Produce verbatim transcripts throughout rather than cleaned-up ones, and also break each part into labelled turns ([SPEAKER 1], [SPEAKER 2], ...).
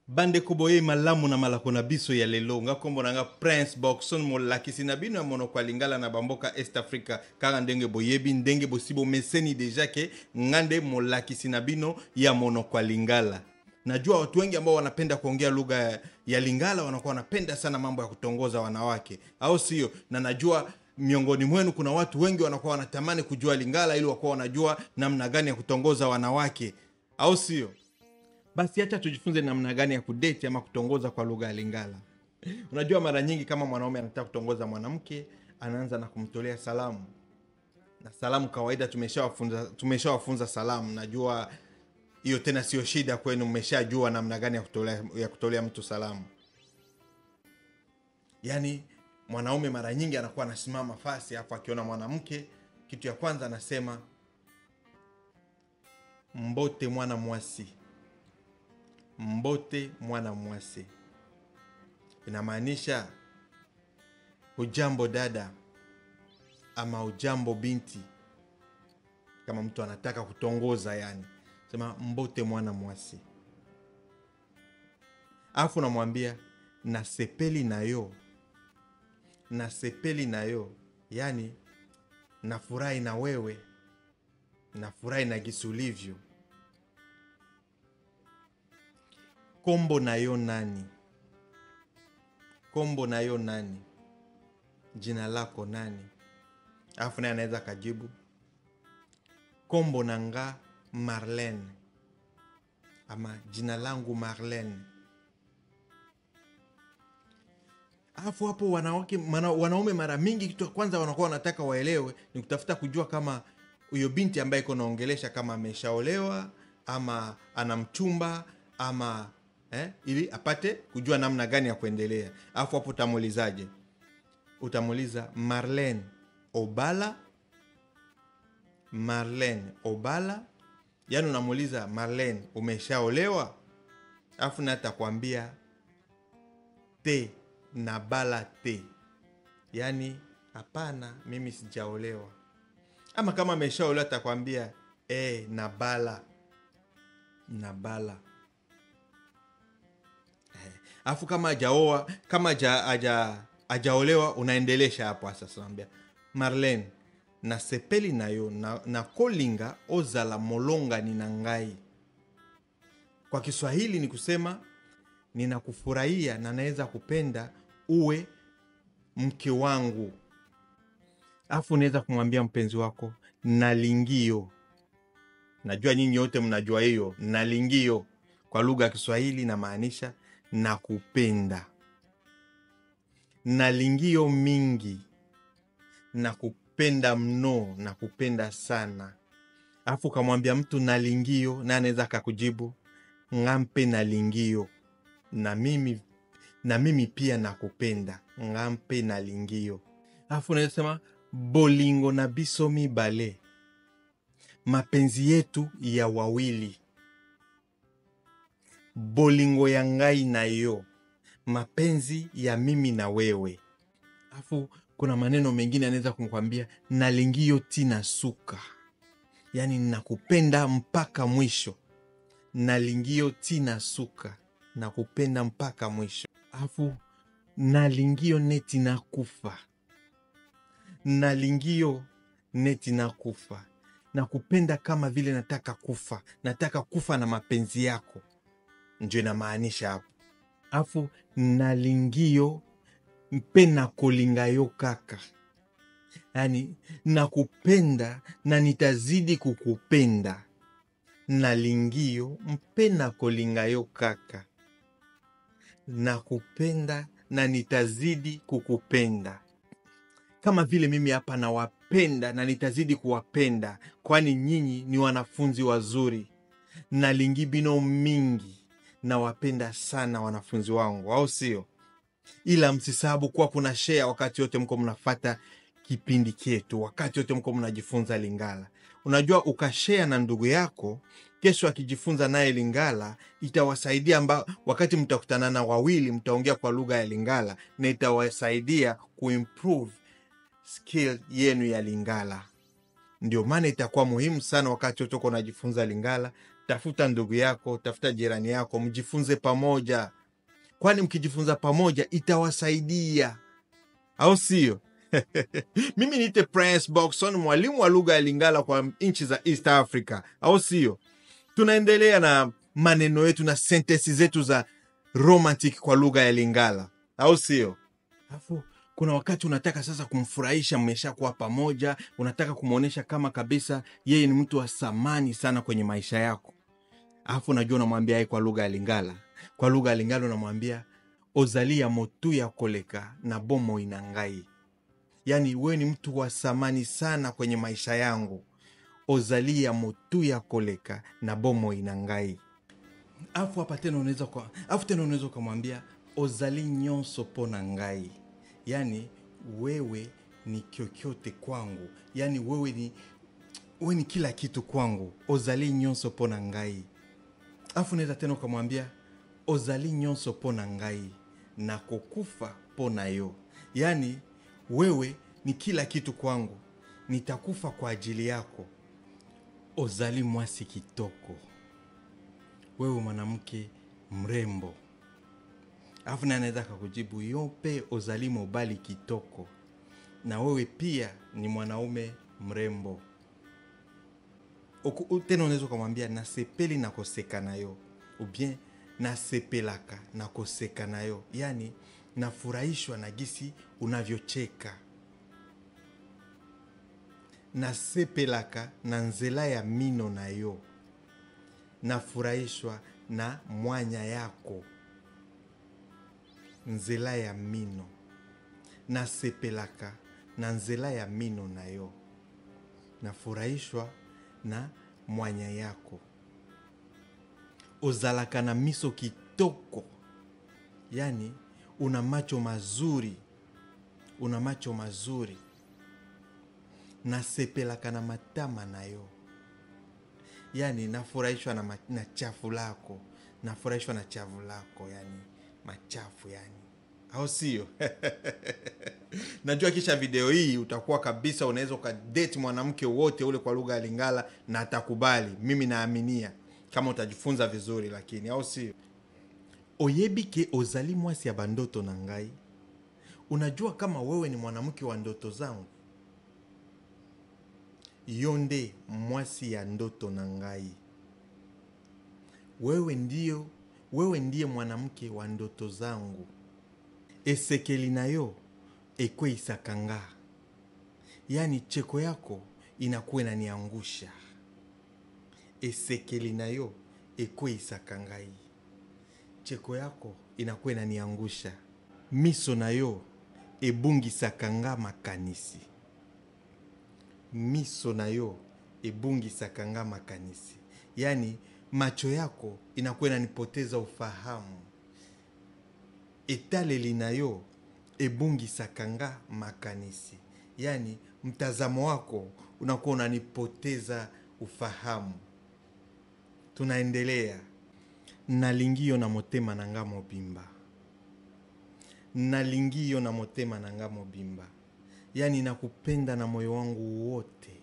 [SPEAKER 1] Bande koboye malamu na malako na biso ya lelo nga kombo nga Prince Boxon molakisi na bino ya mono kwa lingala na bamboka Est Africa kaka ndenge boyebi ndenge bosibo meseni deja ke ngande molakisi na bino ya mono kwa lingala. Najua watu wengi ambao wanapenda kuongea lugha ya lingala wanakuwa wanapenda sana mambo ya kutongoza wanawake, au sio? Na najua miongoni mwenu kuna watu wengi wanakuwa wanatamani kujua lingala ili wakuwa wanajua namna gani ya kutongoza wanawake, au sio? Basi acha tujifunze namna gani ya kudate ama kutongoza kwa lugha ya lingala. Unajua mara nyingi kama mwanaume anataka kutongoza mwanamke, anaanza na kumtolea salamu. Na salamu kawaida tumeshawafunza tumeshawafunza salamu. Najua hiyo tena sio shida kwenu, mmeshajua namna gani ya kutolea ya kutolea mtu salamu. Yaani mwanaume mara nyingi anakuwa anasimama fasi hapo akiona mwanamke, kitu ya kwanza anasema mbote mwana mwasi. Mbote mwana mwasi. Inamaanisha ujambo dada ama ujambo binti. Kama mtu anataka kutongoza yani, sema mbote mwana mwasi. Afu namwambia nasepeli nayo. Nasepeli nayo, yani nafurahi na wewe. Nafurahi na gisulivyo. Kombo nayo nani? Kombo nayo nani? Jina lako nani? Afu naye anaweza kajibu kombo nanga Marlene, ama jina langu Marlene. Afu hapo wanawake mana, wanaume mara mingi kitu kwanza wanakuwa wanataka waelewe ni kutafuta kujua kama huyo binti ambaye iko naongelesha kama ameshaolewa ama ana mchumba ama eh, ili apate kujua namna gani ya kuendelea. Afu hapo utamuulizaje? Utamuuliza Marlene Obala. Marlene Obala. Yaani unamuuliza Marlene umeshaolewa? Afu na atakwambia te na bala te. Yaani hapana mimi sijaolewa. Ama kama ameshaolewa atakwambia eh na bala. Na bala. Afu kama hajaoa, kama haja haja hajaolewa unaendelesha hapo sasa unamwambia Marlene na sepeli nayo na, na kolinga ozala molonga ni nangai. Kwa Kiswahili ni kusema ninakufurahia na naweza kupenda uwe mke wangu. Afu unaweza kumwambia mpenzi wako nalingio. Najua nyinyi wote mnajua hiyo nalingio. Kwa lugha ya Kiswahili inamaanisha nakupenda. Nalingio mingi. Nakupenda mno, nakupenda sana. Afu kamwambia mtu nalingio na anaweza akakujibu ngampe nalingio. Na mimi na mimi pia nakupenda. Ngampe nalingio. Afu unaweza sema bolingo na biso mibale. Mapenzi yetu ya wawili. Bolingo ya ngai na yo. Mapenzi ya mimi na wewe. Afu kuna maneno mengine anaweza kumkwambia nalingio tina suka. Yani nakupenda mpaka mwisho. Nalingio tina suka. Nakupenda mpaka mwisho. Afu nalingio neti na kufa. Nalingio neti na kufa. Nakupenda kama vile nataka kufa. Nataka kufa na mapenzi yako. Ndio inamaanisha hapo. Afu nalingio mpena kolinga yo kaka. Yani nakupenda na nitazidi kukupenda. Nalingio mpena kolinga yo kaka. Nakupenda na nitazidi kukupenda. Kama vile mimi hapa nawapenda na nitazidi kuwapenda. Kwani nyinyi ni wanafunzi wazuri. Nalingi bino mingi. Na wapenda sana wanafunzi wangu, au sio? Ila msisahabu kuwa kuna share wakati yote mko mnafuata kipindi chetu, wakati yote mko mnajifunza lingala. Unajua ukashare na ndugu yako, kesho akijifunza naye lingala, itawasaidia amba, wakati mtakutana na wawili mtaongea kwa lugha ya lingala na itawasaidia kuimprove skill yenu ya lingala. Ndio maana itakuwa muhimu sana wakati yote uko unajifunza lingala tafuta ndugu yako, tafuta jirani yako, mjifunze pamoja, kwani mkijifunza pamoja itawasaidia, au sio? Mimi niite Prince Boxon, mwalimu wa lugha ya Lingala kwa nchi za East Africa, au sio? Tunaendelea na maneno yetu na sentensi zetu za romantic kwa lugha ya Lingala, au sio? Alafu kuna wakati unataka sasa kumfurahisha, mmeshakuwa pamoja, unataka kumuonesha kama kabisa yeye ni mtu wa thamani sana kwenye maisha yako. Alafu unajua unamwambia yeye kwa lugha ya Lingala. Kwa lugha ya Lingala unamwambia ozalia motu ya koleka na bomo inangai. Yani wewe ni mtu wa thamani sana kwenye maisha yangu. Ozalia motu ya koleka na bomo inangai. Alafu hapa tena unaweza kwa alafu tena unaweza kumwambia ozali nyonso pona ngai. Yani wewe ni kyokyote kwangu. Yani wewe ni wewe ni kila kitu kwangu. Ozali nyonso pona ngai. Alafu unaweza tena kumwambia ozali nyonso pona ngai na kokufa pona yo. Yani wewe ni kila kitu kwangu, nitakufa kwa ajili yako. Ozali mwasi kitoko, wewe mwanamke mrembo. Alafu na anaweza kukujibu yope ozali mobali kitoko, na wewe pia ni mwanaume mrembo. Oku, tena unaweza kumwambia nasepeli na koseka nayo, ou bien nasepelaka na koseka nayo. Yani nafurahishwa na gisi unavyocheka. Nasepelaka na nzela ya mino na yo. Nafurahishwa na mwanya yako. Nzela ya mino. Nasepelaka na nzela ya mino na yo. Nafurahishwa na mwanya yako. Ozalaka na miso kitoko. Yani una macho mazuri. Una macho mazuri. Nasepelaka na matama na yo. Yani nafurahishwa na, na chafu lako. Nafurahishwa na chafu lako. Yani machafu yani. Au sio? Najua kisha video hii utakuwa kabisa unaweza ukadate mwanamke wote ule kwa lugha ya Lingala na atakubali. Mimi naaminia kama utajifunza vizuri, lakini au sio? Oyebi ke ozali mwasi ya bandoto na ngai. Unajua kama wewe ni mwanamke wa ndoto zangu. Yonde mwasi ya ndoto na ngai. Wewe ndio, wewe ndiye mwanamke wa ndoto zangu. Esekeli na yo ekwe isakanga. Yani cheko yako inakuwa inaniangusha. Esekeli na yo ekwe isakangai. Cheko yako inakuwa inaniangusha. Miso na yo ebungi sakanga makanisi. Miso na yo ebungi sakanga makanisi. Yani macho yako inakuwa inanipoteza ufahamu. Etaleli na yo ebungi sakanga makanisi. Yani mtazamo wako unakuwa unanipoteza ufahamu. Tunaendelea. Nalingio na motema nanga mobimba. Nalingio na motema nanga mobimba. Yani nakupenda na moyo wangu wote.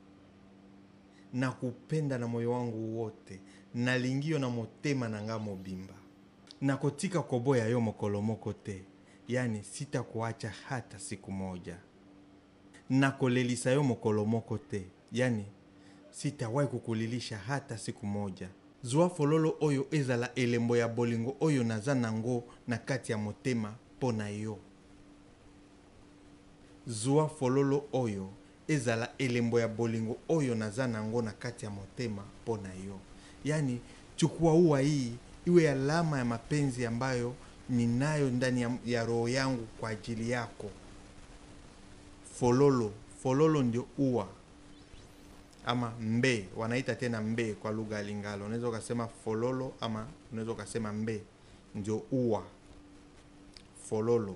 [SPEAKER 1] Nakupenda na moyo wangu wote. Nalingio na motema nanga mobimba. Nakotika koboya yo mokolomoko te. Yani sita kuacha hata siku moja. Nakolelisa yo mokolomoko te. Yani sitawahi kukulilisha hata siku moja. Zwa fololo oyo ezala elembo ya bolingo oyo naza nango na kati ya motema pona yo. Zwa fololo oyo ezala elembo ya bolingo oyo naza nango na kati ya motema pona yo. Yani chukua ua hii iwe alama ya mapenzi ambayo ninayo ndani ya, ya roho yangu kwa ajili yako. Fololo, fololo ndio ua. Ama mbe, wanaita tena mbe kwa lugha ya Lingala. Unaweza ukasema fololo ama unaweza ukasema mbe, ndio ua. Fololo.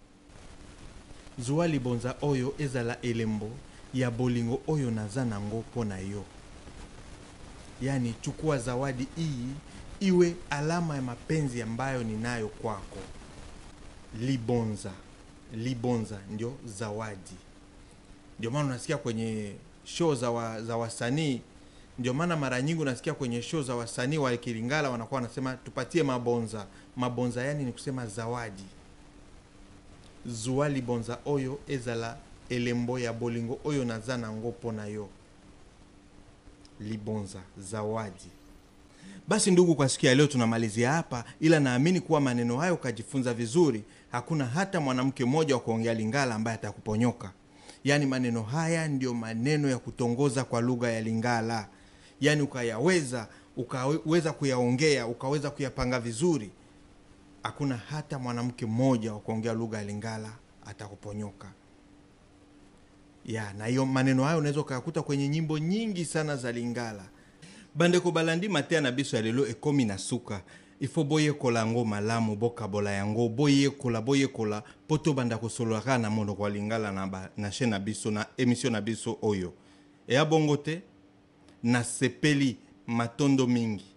[SPEAKER 1] Zwa libonza oyo ezala elembo ya bolingo oyo naza nango pona yo. Yani chukua zawadi hii iwe alama ya mapenzi ambayo ninayo kwako. Libonza. Libonza ndio zawadi. Ndio maana unasikia kwenye show za wa, za wasanii Ndio maana mara nyingi unasikia kwenye show za wasanii wa Kilingala wanakuwa wanasema tupatie mabonza. Mabonza yani ni kusema zawadi. Zuali bonza oyo ezala elembo ya bolingo oyo nazana ngopo na yo. Libonza, zawadi. Basi ndugu, kwa siku ya leo tunamalizia hapa, ila naamini kuwa maneno hayo kajifunza vizuri. Hakuna hata mwanamke mmoja wa kuongea Lingala ambaye atakuponyoka. Yani maneno haya ndio maneno ya kutongoza kwa lugha ya Lingala. Yani ukayaweza, ukaweza kuyaongea, ukaweza kuyapanga vizuri, hakuna hata mwanamke mmoja wa kuongea lugha ya Lingala atakuponyoka. Ya, na hiyo maneno hayo unaweza kuyakuta kwenye nyimbo nyingi sana za Lingala. Bandeko balandi matea na biso ya lelo ekomi na suka. Ifo boye kola ngo malamu boka bola yango boye kola boye kola poto banda kosoloka na mondo kwa Lingala na ba, na chaîne na biso na émission na biso oyo. E abongote na sepeli matondo mingi.